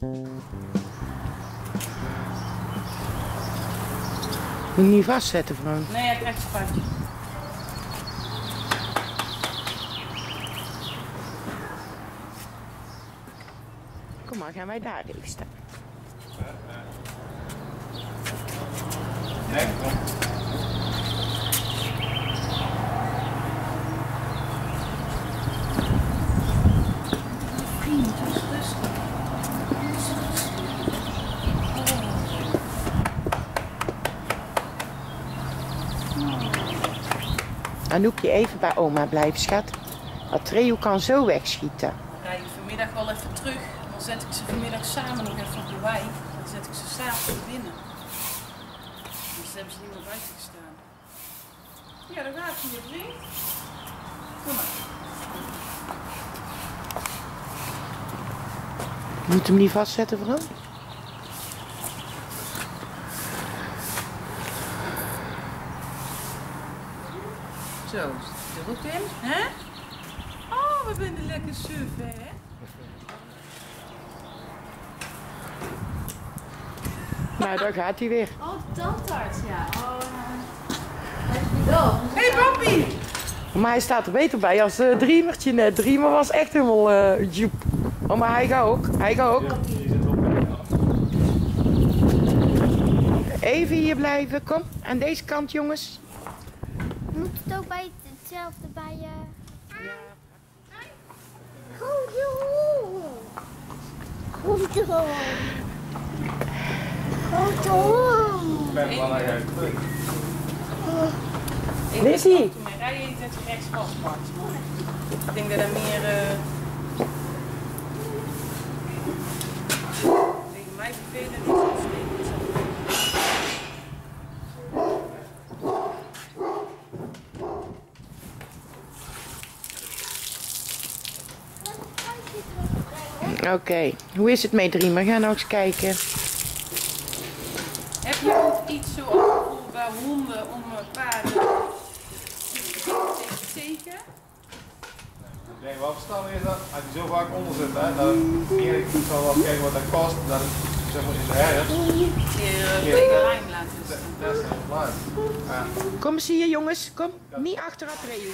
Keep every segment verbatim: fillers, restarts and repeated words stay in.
Moet je niet vastzetten, Frank. Nee, hij krijgt een spuitje. Kom maar, gaan wij daar even staan. Nee, kom. Vriend, dus rustig. Anoukje, even bij oma blijven, schat. Atreo kan zo wegschieten. Dan rij ik vanmiddag wel even terug. Dan zet ik ze vanmiddag samen nog even op de wei. Dan zet ik ze s'avonds binnen. Dus hebben ze niet meer buiten gestaan. Ja, daar gaat hij, je vriend. Kom maar. Je moet hem niet vastzetten, Frank. Zo, zit er ook in, hè? Oh, we zijn lekker suf, hè? Nou, daar gaat hij weer. Oh, de tandarts, ja. Oh, uh... Hé, hey, Papi! Maar hij staat er beter bij als uh, Driemertje net. Driemer was echt helemaal uh, joep. Oh, maar hij gaat ook. Hij gaat ook. Even hier blijven. Kom, aan deze kant, jongens. Moet het ook bij hetzelfde bij je... Ja. Goed joh! Goed joh! Goed joh! Ik ben wel uit. Ik Waar is hij? Toen mijn rijden dat je rechts vastpakt. Ik denk dat er meer... Uh... Tegen mij vervelend is afsteken. Oké, okay. Hoe is het met Driemer? Ga nou eens kijken. Heb je ook iets zo afgevoeld bij honden om paarden te steken? Nee, wat verstaan is dat als je zo vaak onder zit, hè, dan Erik zal wel kijken wat dat kost. Dan zeg maar in de herfst. Je uh, lijn laten staan. Dat is heel klaar. Ja. Kom eens hier, jongens. Kom, niet achter Atreo.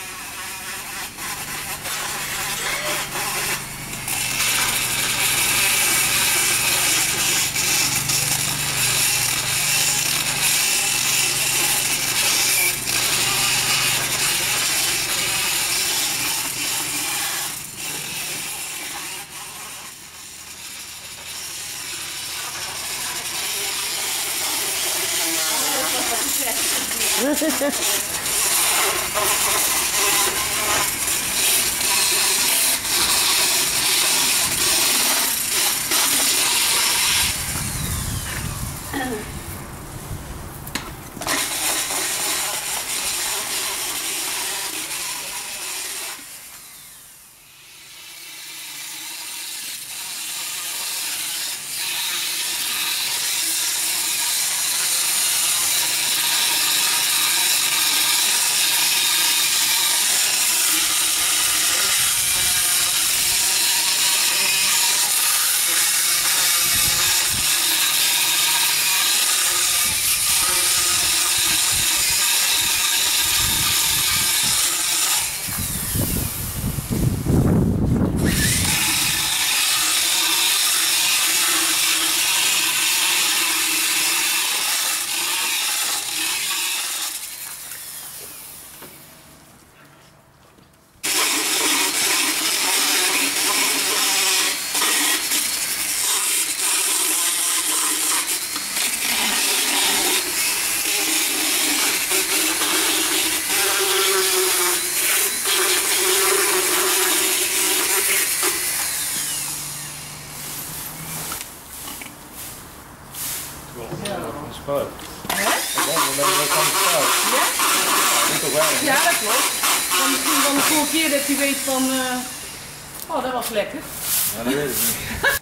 Spuit. Hè? Dan ben je van de spuit. Ja? Ja, dat toch wel. Ja, dat klopt. Dan misschien wel de vorige keer dat hij weet van... Uh... Oh, dat was lekker. Ja, dat weet ik niet.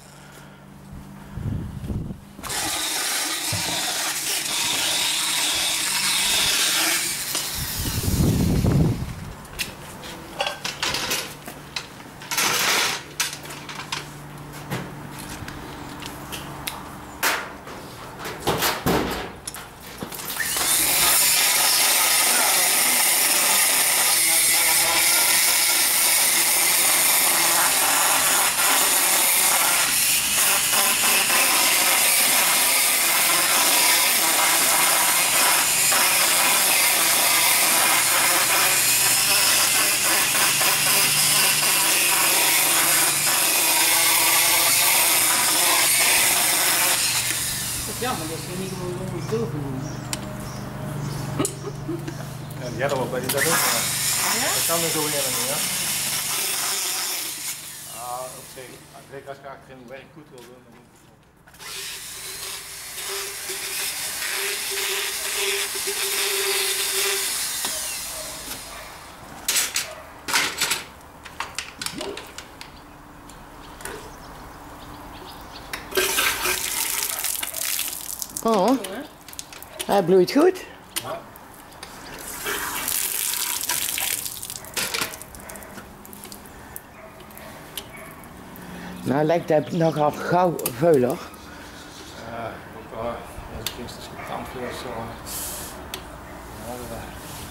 Ja, die hadden we bij die dat ook. Maar Ja? dat kan er zo weer niet, ja. Ah, op zich. Zeker als ik achterin werk goed wil doen, dan moet ik het doen. Oh, hij bloeit goed. Ja. Nou lijkt hij nogal gauw vuilig. Ja, ook wel. Als ik gisteren gekampt weer of zo. Ja, dat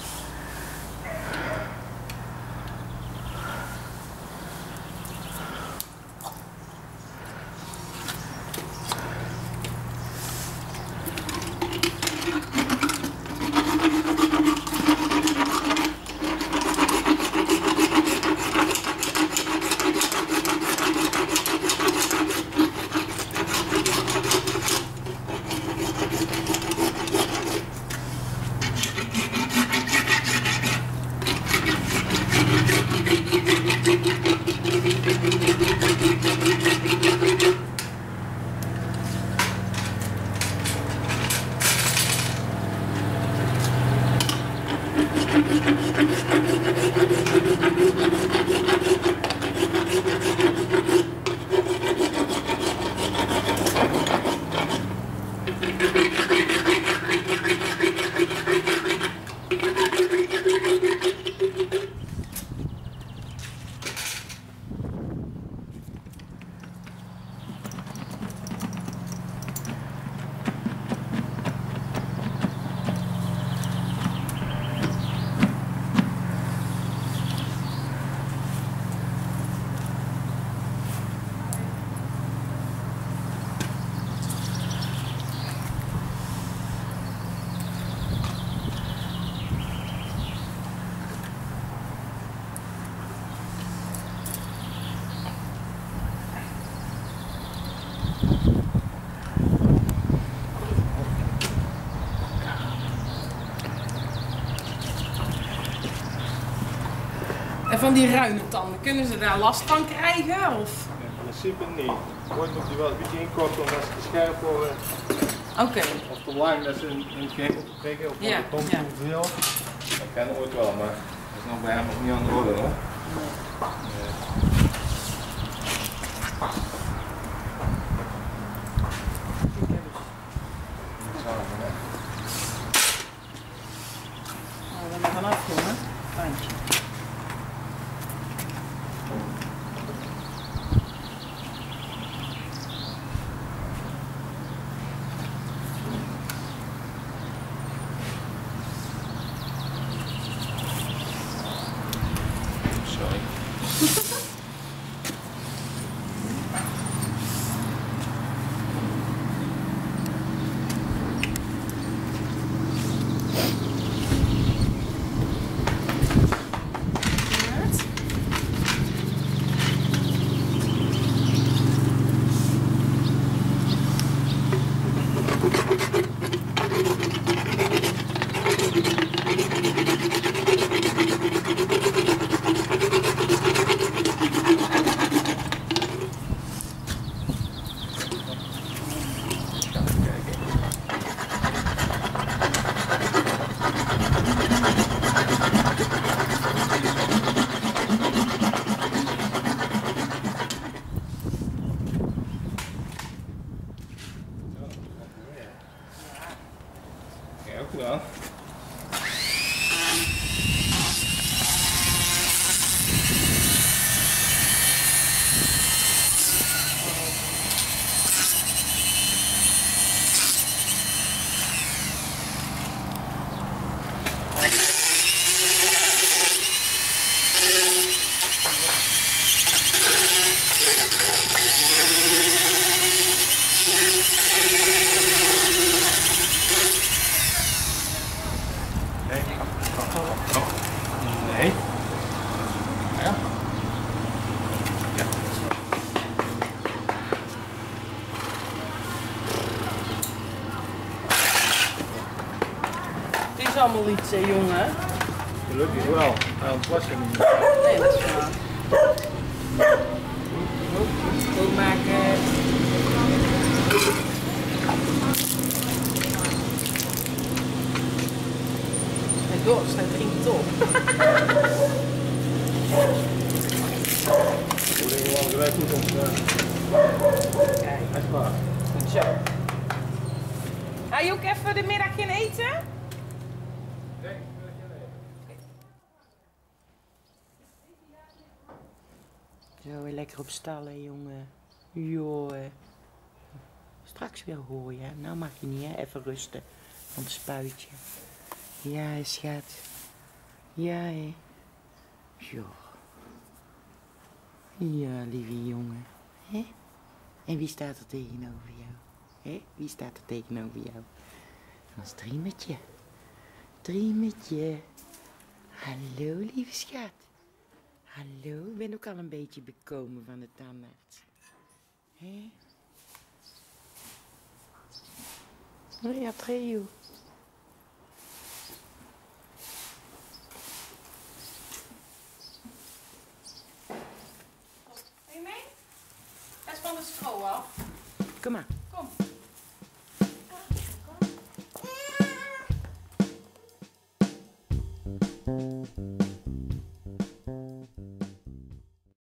En van die ruime tanden, kunnen ze daar last van krijgen? Of? in principe niet. Ooit moet je wel een beetje inkorten omdat ze te scherp worden. Oké. Of te lang dat ze in in het gevel prikken of van Ja, de pomp ja. te veel. Dat kan ooit wel, maar dat is nog bij hem nog niet aan de orde hoor. Nee. Samen, hè. Nou, dan maar vanaf jongen. Bandje. Sorry. Ja, ook wel. Nee. Oh. Nee. Ja. Ja. Het is allemaal iets, hè, jongen. Gelukkig wel. Hij was er niet. Nee, dat is waar. Ook maken. Hij dorst, hij drinkt op. Hoe denk je wel gelijk goed om te Kijk, Hij is klaar. goed zo. Ga je ook even de middag in eten? Zo, weer lekker op stallen, jongen. Joh. Straks weer gooien, hè? Nou mag je niet, hè? Even rusten. Van het spuitje. Ja, schat. Ja, hè? Joh. Ja, lieve jongen. Hè? En wie staat er tegenover jou? Hè? Wie staat er tegenover jou? Ons Driemetje. Driemetje. Hallo, lieve schat. Hallo, ik ben ook al een beetje bekomen van de tandarts. Hé? Oh ja, Treo. Wil je mee? Hij is van de stro af. Kom maar. Kom. Kom.